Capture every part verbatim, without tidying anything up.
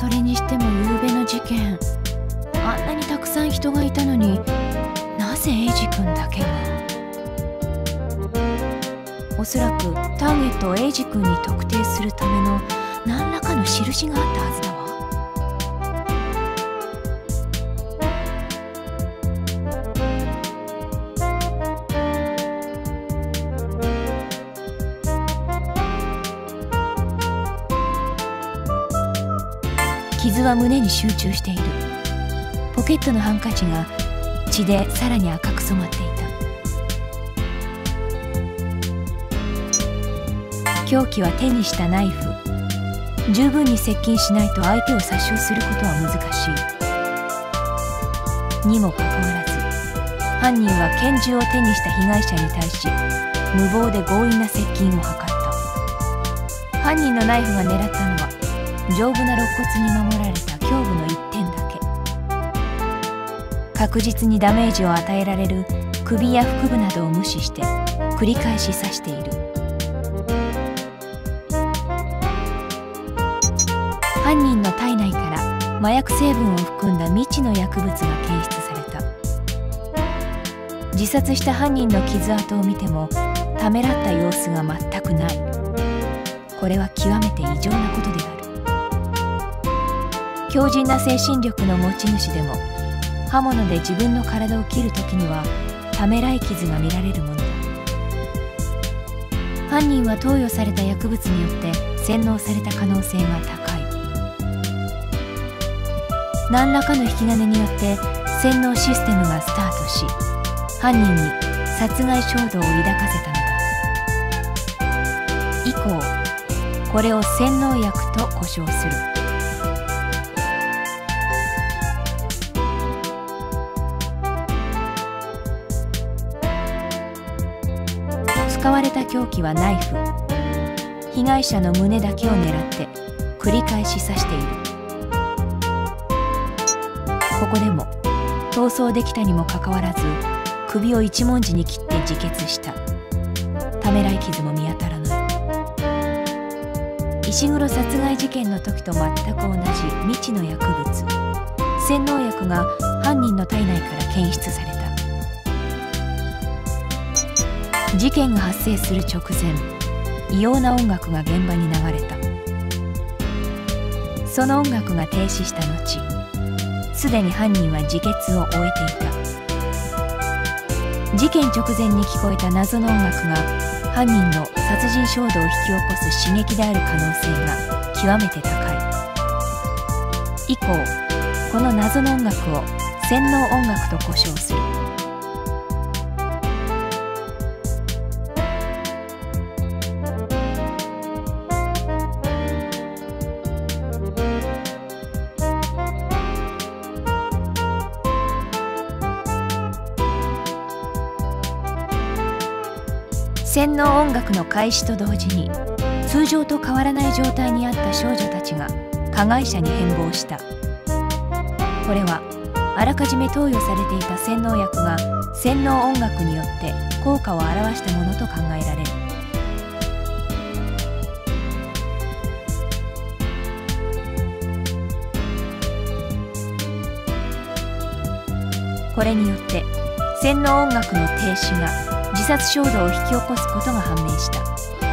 それにしても夕べの事件、あんなにたくさん人がいたのに、なぜエイジ君だけが。おそらくターゲットをエイジ君に特定するための何らかの印があったはずだわ。傷は胸に集中している。ポケットのハンカチが血でさらに赤く染まっていた。凶器は手にしたナイフ。十分に接近しないと相手を殺傷することは難しい。にもかかわらず犯人は拳銃を手にした被害者に対し無謀で強引な接近を図った。犯人のナイフが狙ったのは丈夫な肋骨に守られた胸部の一点だけ。確実にダメージを与えられる首や腹部などを無視して繰り返し刺している。犯人の体内から麻薬成分を含んだ未知の薬物が検出された。自殺した犯人の傷跡を見てもためらった様子が全くない。これは極めて異常なことである。強靭な精神力の持ち主でも刃物で自分の体を切るときにはためらい傷が見られるものだ。犯人は投与された薬物によって洗脳された可能性が高い。何らかの引き金によって洗脳システムがスタートし、犯人に殺害衝動を抱かせたのだ。以降これを洗脳薬と呼称する。使われた凶器はナイフ。被害者の胸だけを狙って繰り返し刺している。ここでも逃走できたにもかかわらず首を一文字に切って自決した。ためらい傷も見当たらない。石黒殺害事件の時と全く同じ未知の薬物洗脳薬が犯人の体内から検出された。事件が発生する直前、異様な音楽が現場に流れた。その音楽が停止した後、すでに犯人は自決を終えていた。事件直前に聞こえた謎の音楽が犯人の殺人衝動を引き起こす刺激である可能性が極めて高い。以降この謎の音楽を洗脳音楽と呼称する。洗脳音楽の開始と同時に通常と変わらない状態にあった少女たちが加害者に変貌した。これはあらかじめ投与されていた洗脳薬が洗脳音楽によって効果を表したものと考えられる。これによって洗脳音楽の停止が自殺衝動を引き起こすことが判明した。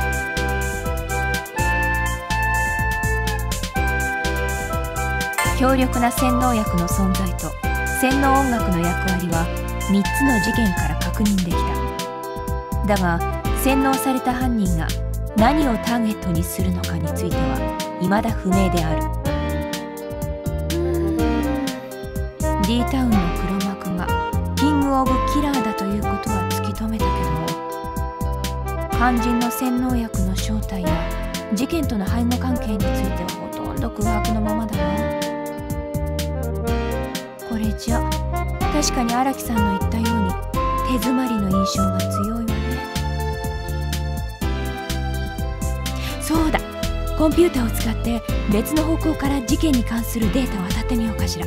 強力な洗脳薬の存在と洗脳音楽の役割はみっつの事件から確認できた。だが洗脳された犯人が何をターゲットにするのかについては未だ不明である。うーん D タウンの黒幕がキング・オブ・キラーだということは突き止めたけど、肝心の洗脳薬の正体や事件との背後関係についてはほとんど空白のままだな。これじゃ確かに荒木さんの言ったように手詰まりの印象が強いわね。そうだ、コンピューターを使って別の方向から事件に関するデータを当たってみようかしら。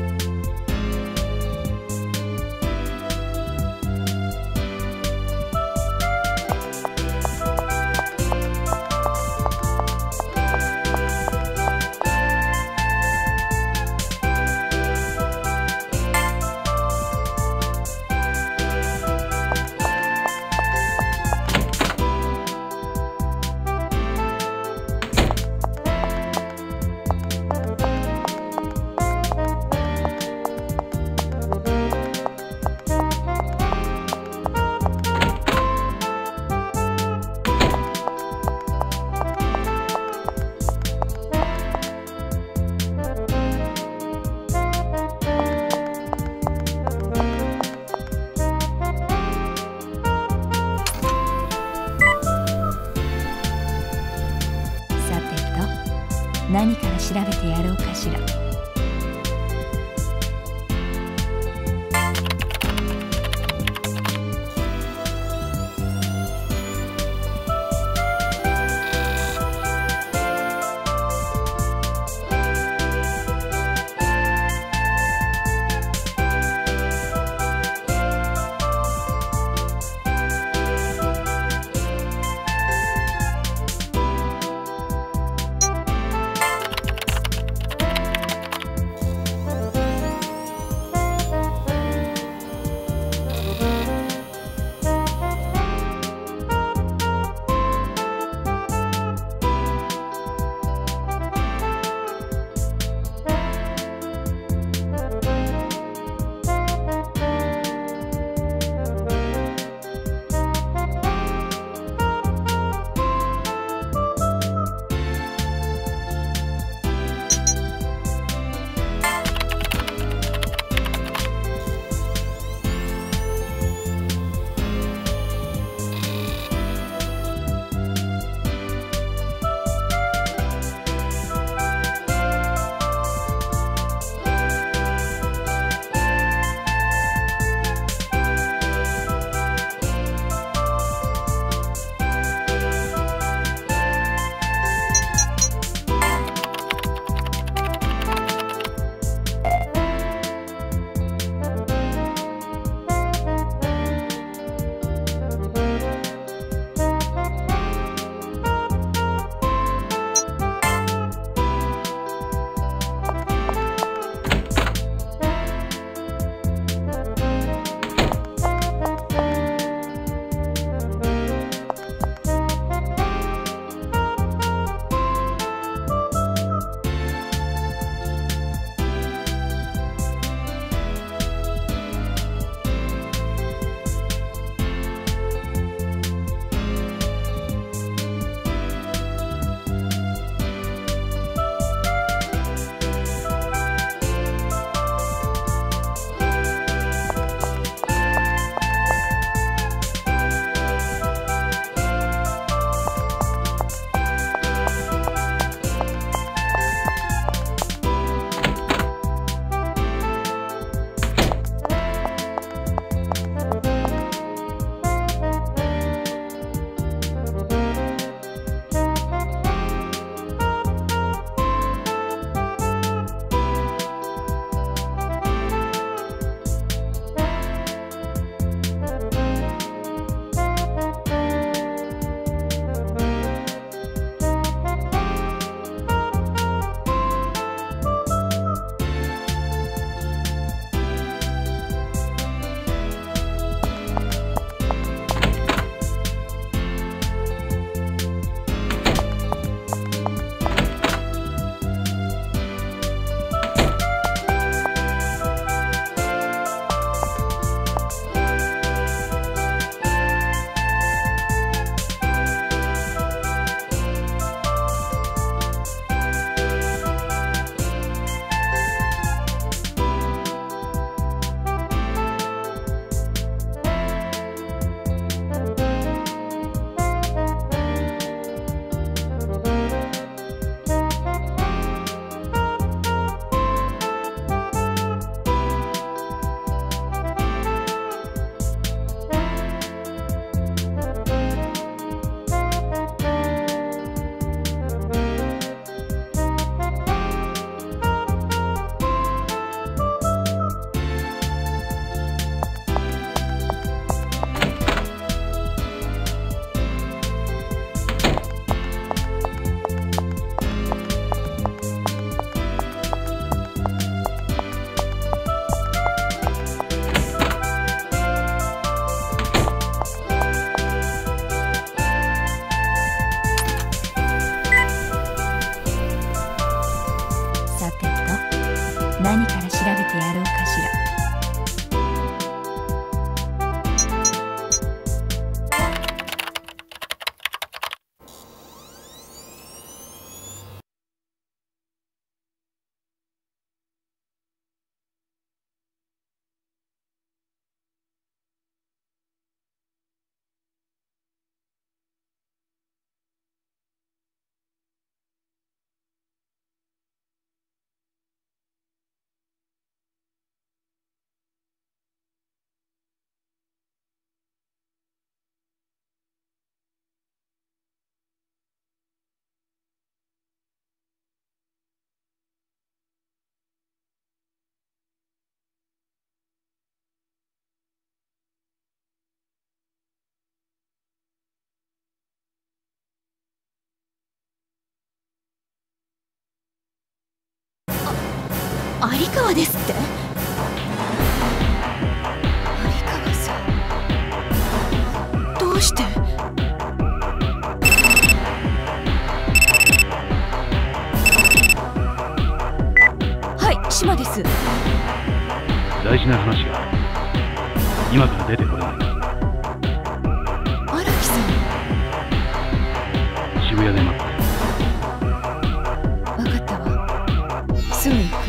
何から調べてやろうかしら。 有川ですって？有川さん、どうして？はい、島です。 大事な話が今から出てこれない。 荒木さん、 渋谷で待って。 分かったわ。すぐ行く。